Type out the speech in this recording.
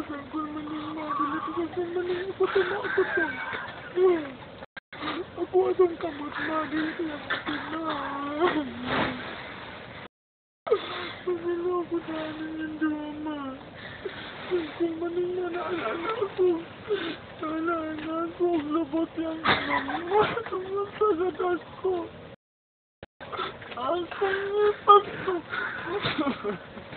Sangkul maning madali ko sa maning ipatama ako to. Ako asang kamot madali ko lang ako na. Pagkala ako sa amin yung drama. Sangkul maning manaalala ako. Naalala ako ang labot yung naman. Ang sasadas ko. Asang ipag to.